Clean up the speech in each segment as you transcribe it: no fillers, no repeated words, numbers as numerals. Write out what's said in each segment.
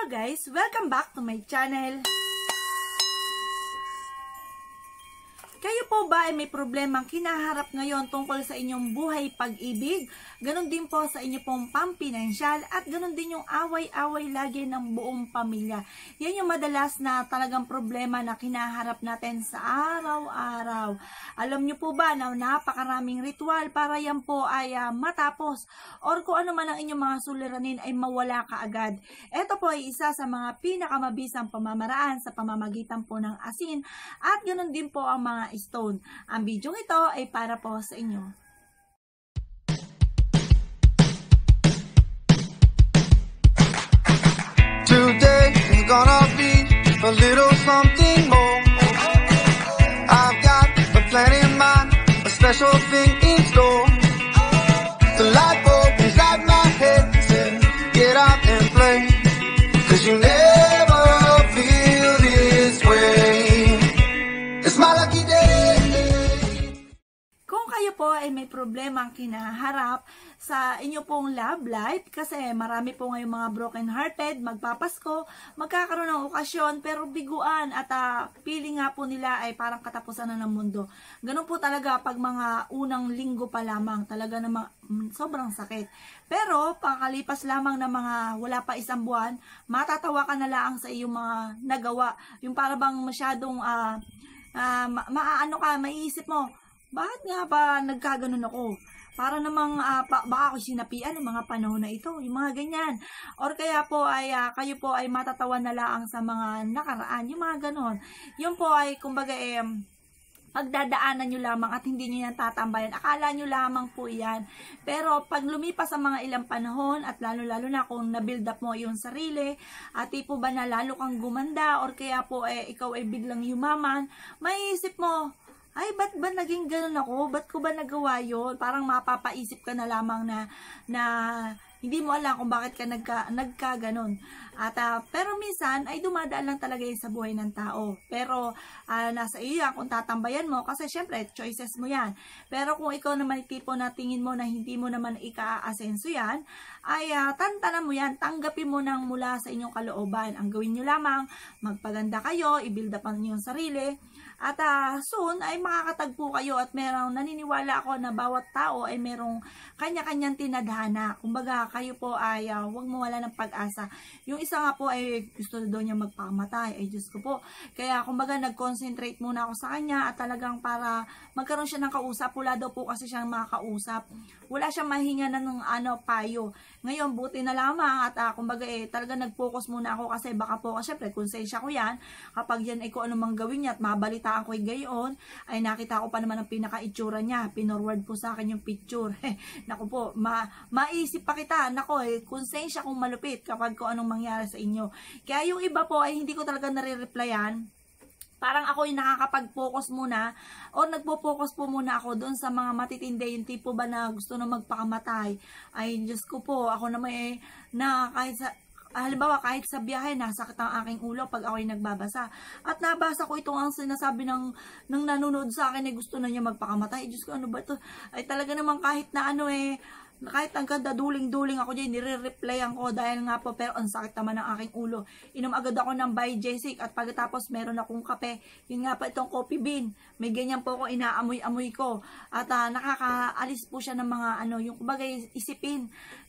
guys! Welcome back to my channel! Kayo po ba ay may problemang kinaharap ngayon tungkol sa inyong buhay pag-ibig? Ganon din po sa inyo pong pampinansyal at ganon din yung away-away lagi ng buong pamilya. Yan yung madalas na talagang problema na kinaharap natin sa araw-araw. Alam nyo po ba na napakaraming ritual para yan po ay matapos or kung ano man ang inyong mga suliranin ay mawala kaagad. Ito po ay isa sa mga pinakamabisang pamamaraan sa pamamagitan po ng asin at ganon din po ang mga stone. Ang video ito ay para po sa inyo. Today is gonna be a little something more. I've got a plan in mind, a special thing in store. The light bulb inside my head said, get out and play, 'cause you never feel this way. It's my lucky day. Kung kayo po ay may problemang kinaharap sa inyo pong love life, kasi marami po ngayong mga broken hearted, magpapasko, magkakaroon ng okasyon, pero biguan at feeling nga po nila ay parang katapusan na ng mundo. Ganun po talaga pag mga unang linggo pa lamang, talaga namang sobrang sakit. Pero pagkalipas lamang ng mga wala pa isang buwan, matatawa ka na lang sa iyong mga nagawa. Yung para bang masyadong maiisip mo, bakit nga ba nagkaganon ako? Para namang baka ako sinapian ng mga panahon na ito, yung mga ganyan. Or kaya po ay kayo po ay matatawa na lang sa mga nakaraan, yung mga ganon. Yun po ay kumbaga pagdadaanan nyo lamang at hindi nyo yan tatambayan. Akala nyo lamang po yan. Pero pag lumipas ang mga ilang panahon at lalo-lalo na kung na-build up mo yung sarili at tipo ba na lalo kang gumanda or kaya po ikaw ay biglang yumaman, maiisip mo, ay, ba't ba naging ganun ako? Ba't ko ba nagawa yun? Parang mapapaisip ka na lamang na hindi mo alam kung bakit ka nagka-ganon. At, pero minsan, ay dumadaan lang talaga yun sa buhay ng tao. Pero, nasa iyo yan kung tatambayan mo. Kasi, syempre, choices mo yan. Pero kung ikaw naman tipo na tingin mo na hindi mo naman ika-asenso yan, ay tantanan mo yan. Tanggapin mo nang mula sa inyong kalooban. Ang gawin nyo lamang, magpaganda kayo, i-build up ang inyong sarili. At soon ay makakatagpo kayo at merong naniniwala ako na bawat tao ay merong kanya-kanyang tinadhana. Kumbaga kayo po ay huwag mawala ng pag-asa. Yung isa nga po ay gusto daw niya magpakamatay. Ay Diyos ko po. Kaya kumbaga nag-concentrate muna ako sa kanya at talagang para magkaroon siya ng kausap. Wala daw po kasi siyang makakausap. Wala siyang mahinga na ng payo. Ngayon buti na lamang at kumbaga talaga nag-focus muna ako kasi baka po syempre konsensya ko yan. Kapag yan ay kung ano mang gawin niya at mabalita ako gayon, ay nakita ko pa naman ang pinaka-itsura niya. Pinorward po sa akin yung picture. Naku po, maisip pa kita. Naku, konsensya kung malupit kapag kung anong mangyari sa inyo. Kaya yung iba po ay hindi ko talaga nare-replyan. Parang ako yung nakakapag-focus muna o nagpo-focus po muna ako doon sa mga matitindi, yung tipo ba na gusto na magpakamatay. Ay, Diyos ko po, ako naman na kahit sa halimbawa, kahit sa biyahe, nasakit ang aking ulo pag ako'y nagbabasa. At nabasa ko itong ang sinasabi ng nanonood sa akin gusto na niya magpakamatay. Diyos ko, ano ba ito? Ay talaga naman kahit na kahit ang ganda, duling-duling ako dyan, nire-replyan ko dahil nga po, pero ang sakit naman ng aking ulo. Inom agad ako ng By Jessic at pagkatapos meron akong kape. Yun nga pa itong coffee bean. May ganyan po ako, inaamoy-amoy ko. At nakakaalis po siya ng mga yung kumbaga isipin.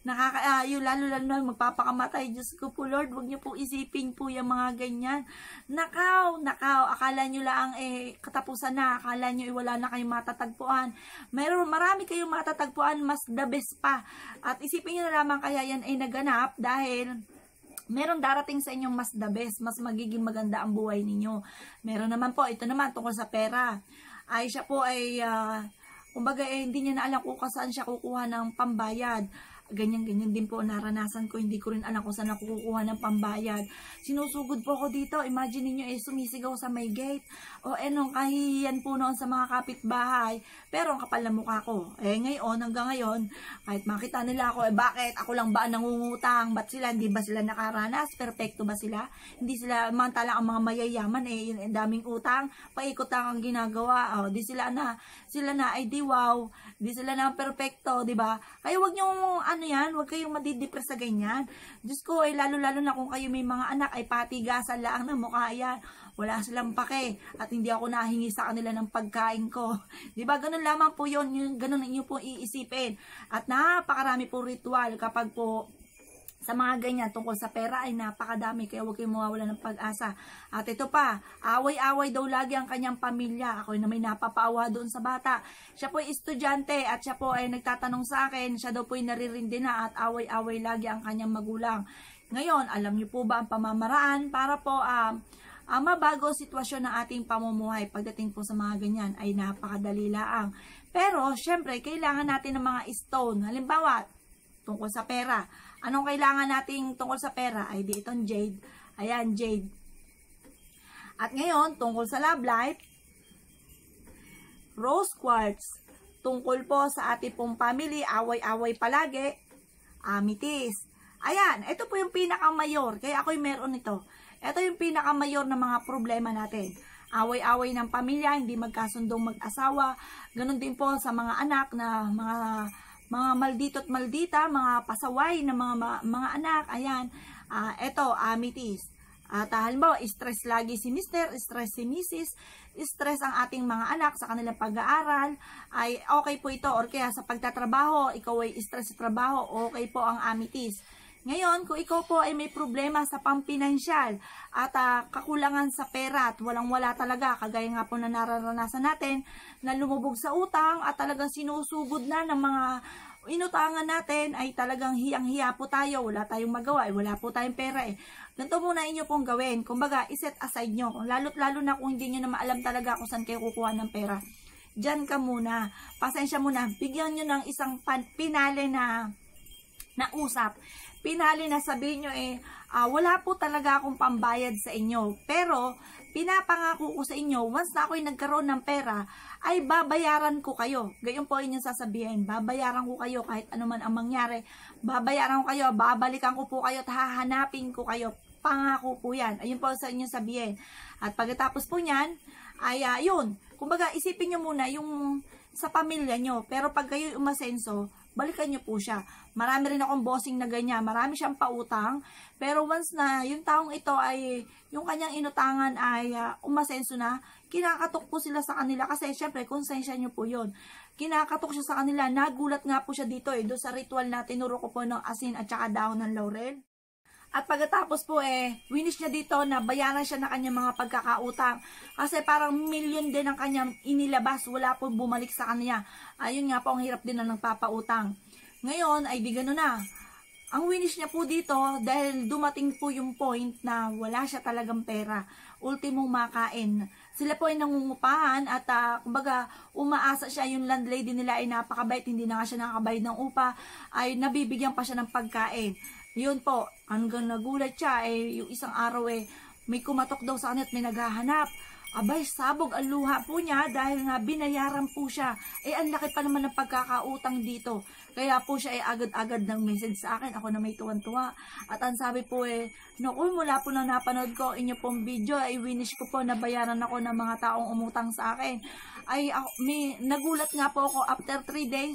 Yung lalo-lalo na magpapakamatay. Diyos ko po Lord, wag niyo po isipin po yung mga ganyan. Nakaw, akala nyo lang katapusan na. Akala nyo wala na kayong matatagpuan. Marami kayong matatagpuan, mas the best pa. At isipin nyo na lamang kaya yan ay naganap dahil meron darating sa inyong mas the best, mas magiging maganda ang buhay ninyo. Meron naman po, ito naman tungkol sa pera. Ay siya po ay, kumbaga hindi niya na alam kung saan siya kukuha ng pambayad. Ganyan-ganyan din po naranasan ko. Hindi ko rin alam kung saan ako kukuha ng pambayad. Sinusugod po ako dito. Imagine niyo sumisigaw sa may gate. O kahihiyan po noon sa mga kapitbahay. Pero ang kapal na mukha ko. Ngayon, hanggang ngayon, kahit makita nila ako, bakit? Ako lang ba nangungutang? Ba't sila? Hindi ba sila nakaranas? Perfecto ba sila? Hindi sila, mantala ang mga mayayaman yung daming utang. Paikot lang ang ginagawa. Di sila na, ay di wow. Di sila na perfecto, di ba? Kaya wag niyo paano yan? Huwag kayong madidepress sa ganyan. Diyos ko, lalo-lalo na kung kayo may mga anak, ay patigasan lang ng mukha yan. Wala silang pake. At hindi ako nahingi sa kanila ng pagkain ko. Diba? Ganun lamang po yun. Ganun inyo po iisipin. At napakarami po ritual kapag po sa mga ganyan tungkol sa pera ay napakadami, kaya huwag kayong mawawala ng pag-asa. At ito pa, away-away daw lagi ang kanyang pamilya. Ako na may napapaawa doon sa bata. Siya po ay estudyante at siya po ay nagtatanong sa akin, siya daw po ay naririndi na at away-away lagi ang kanyang magulang. Ngayon, alam niyo po ba ang pamamaraan para po mabago ang sitwasyon ng ating pamumuhay pagdating po sa mga ganyan ay napakadali laang. Pero, syempre, kailangan natin ng mga stone. Halimbawa, tungkol sa pera. Anong kailangan nating tungkol sa pera? Ay di itong jade. Ayan, jade. At ngayon, tungkol sa love life, rose quartz. Tungkol po sa ating pong family, away-away palagi, amethyst. Ayan, ito po yung pinakamayor. Kaya ako'y meron ito. Ito yung pinakamayor na mga problema natin. Away-away ng pamilya, hindi magkasundong mag-asawa. Ganon din po sa mga anak na mga maldito at maldita, mga pasaway na mga anak. Ayan, eto, amethyst. At halimbawa, stress lagi si Mr., stress si Mrs., stress ang ating mga anak sa kanilang pag-aaral, ay okay po ito. Or kaya sa pagtatrabaho, ikaw ay stress sa trabaho, okay po ang amethyst. Ngayon, kung ikaw po ay may problema sa pampinansyal at kakulangan sa pera at walang-wala talaga, kagaya nga po na nararanasan natin, na lumubog sa utang at talagang sinusugod na ng mga inutangan natin, ay talagang hiyang-hiya po tayo, wala tayong magawa, wala po tayong pera Ganito muna inyo pong gawin. Kumbaga, iset aside nyo. Lalo na kung hindi nyo na maalam talaga kung saan kayo kukuha ng pera. Diyan ka muna. Pasensya muna. Bigyan nyo ng isang pinali na usap. Pinali na sabihin nyo wala po talaga akong pambayad sa inyo. Pero, pinapangako ko sa inyo, once na ako'y nagkaroon ng pera, ay babayaran ko kayo. Gayon po inyong sasabihin. Babayaran ko kayo kahit anuman ang mangyari. Babayaran ko kayo, babalikan ko po kayo at hahanapin ko kayo. Pangako po yan. Ayun po sa inyong sabihin. At pagkatapos po niyan, ay yun. Kumbaga, isipin nyo muna yung sa pamilya nyo. Pero pag kayo umasenso, balikan nyo po siya. Marami rin akong bossing na ganyan. Marami siyang pautang. Pero once na yung taong ito ay, yung kanyang inutangan ay umasenso na, kinakatok po sila sa kanila. Kasi syempre, konsensya nyo po yun. Kinakatok siya sa kanila. Nagulat nga po siya dito doon sa ritual na tinuro ko po ng asin at saka dahon ng laurel. At pagkatapos po winish niya dito na bayaran siya na kanyang mga pagkakautang. Kasi parang million din ang kanyang inilabas. Wala po bumalik sa kanya. Ayun nga po, ang hirap din na nagpapautang. Ngayon ay di gano'n na. Ang winish niya po dito, dahil dumating po yung point na wala siya talagang pera. Ultimong makain. Sila po ay nangungupahan at kumbaga umaasa siya, yung landlady nila ay napakabait, hindi na nga siya nakakabayad ng upa, ay nabibigyan pa siya ng pagkain. Yun po, hanggang nagulat siya, yung isang araw may kumatok daw sa kanya at may naghahanap. Abay, sabog ang luha po niya dahil nga binayaran po siya. Ang laki pa naman ng pagkakautang dito. Kaya po siya agad-agad ng message sa akin. Ako na may tuwan-tuwa. At ang sabi po naku, mula po na napanood ko inyo pong video, winish ko po na bayaran ako ng mga taong umutang sa akin. Nagulat nga po ako after 3 days.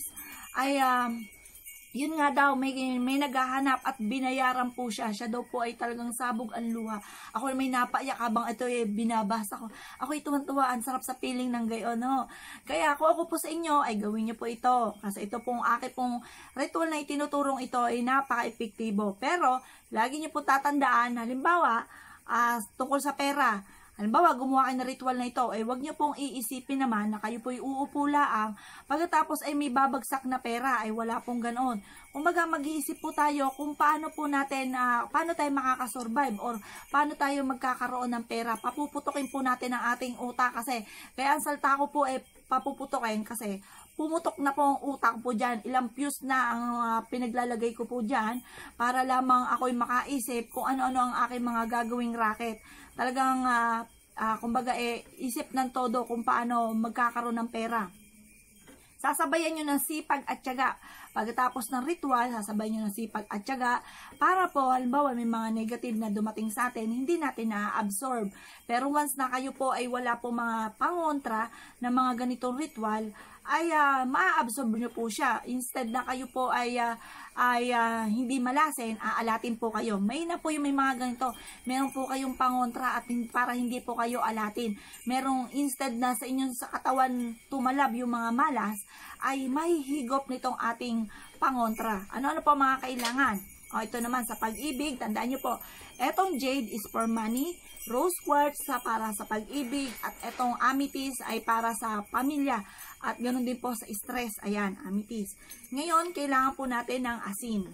Yun nga daw, may naghahanap at binayaran po siya. Siya daw po ay talagang sabog ang luha. Ako may napaiyak habang ito binabasa ko. Ako tuwan-tuwa, ang sarap sa feeling ng gayon. No? Kaya ako po sa inyo, ay gawin niyo po ito. Kasi ito pong aking pong ritual na itinuturong ito ay napaka-epektibo. Pero, lagi niyo po tatandaan, halimbawa, tungkol sa pera. Halimbawa, gumawa kayo ng ritual na ito, wag niyo pong iisipin naman na kayo po'y uupo laang. Pagkatapos may babagsak na pera, wala pong ganoon. Kumbaga, mag-iisip po tayo kung paano po natin, paano tayo makakasurvive or paano tayo magkakaroon ng pera. Papuputokin po natin ang ating utak kasi, kaya ang salta ko po papuputokin kasi pumutok na po ang utak po dyan. Ilang fuse na ang pinaglalagay ko po dyan para lamang ako'y makaisip kung ano-ano ang aking mga gagawing racket. Talagang, kumbaga, isip ng todo kung paano magkakaroon ng pera. Sasabayan nyo ng sipag at tiyaga. Pagkatapos ng ritual, sasabay nyo ng sipag at tiyaga para po, halimbawa may mga negative na dumating sa atin, hindi natin na-absorb. Pero once na kayo po ay wala po mga pangontra ng mga ganitong ritual, ay maa-absorb nyo po siya. Instead na kayo po ay hindi malasin, aalatin po kayo. May na po yung may mga ganito. Meron po kayong pangontra at para hindi po kayo alatin. Merong instead na sa inyong sa katawan tumalab yung mga malas, ay mahihigop nitong ating pangontra. Ano-ano po mga kailangan? O, ito naman sa pag-ibig, tandaan nyo po, etong jade is for money, rose quartz para sa pag-ibig, at etong amethyst ay para sa pamilya, at ganoon din po sa stress. Ayan, amethyst. Ngayon, kailangan po natin ng asin.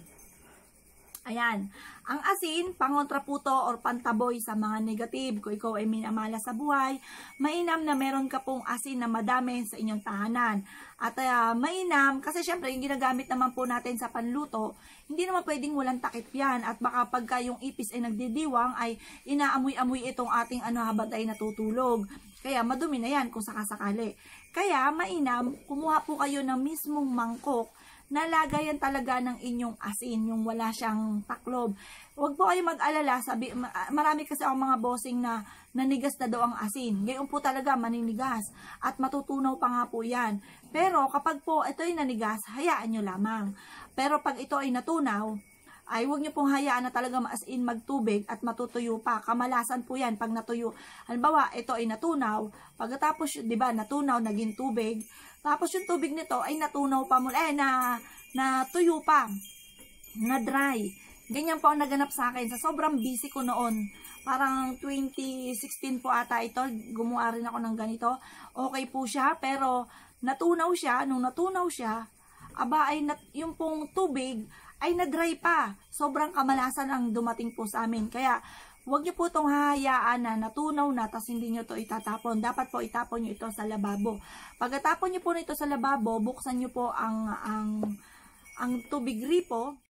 Ayan, ang asin, pangontra po to or pantaboy sa mga negative. Kung ikaw ay minamala sa buhay, mainam na meron ka pong asin na madami sa inyong tahanan. At mainam, kasi syempre yung ginagamit naman po natin sa panluto, hindi naman pwedeng walang takip yan. At baka pagka yung ipis ay nagdidiwang, ay inaamoy-amoy itong ating habang ay natutulog. Kaya madumi na yan kung sakasakali. Kaya mainam, kumuha po kayo ng mismong mangkok na lagayan talaga ng inyong asin, yung wala siyang taklob. Huwag po kayo mag-alala, marami kasi ako mga bossing na nanigas na daw ang asin. Gayon po talaga maninigas at matutunaw pa nga po yan. Pero kapag po ito ay nanigas, hayaan nyo lamang. Pero pag ito ay natunaw, ay huwag nyo pong hayaan na talaga as in magtubig at matutuyo pa. Kamalasan po yan pag natuyo. Halimbawa, ito ay natunaw. Pagkatapos, di ba, natunaw, naging tubig. Tapos yung tubig nito ay natunaw pa mula, natuyo pa, na dry. Ganyan po ang naganap sa akin. Sa sobrang busy ko noon, parang 2016 po ata ito, gumawa rin ako ng ganito. Okay po siya, pero natunaw siya. Nung natunaw siya, yung pong tubig ay na-dry pa. Sobrang kamalasan ang dumating po sa amin. Kaya, huwag niyo po itong hahayaan na natunaw na, tas hindi niyo ito itatapon. Dapat po itapon niyo ito sa lababo. Pagkatapon niyo po nito sa lababo, buksan niyo po ang tubig gripo.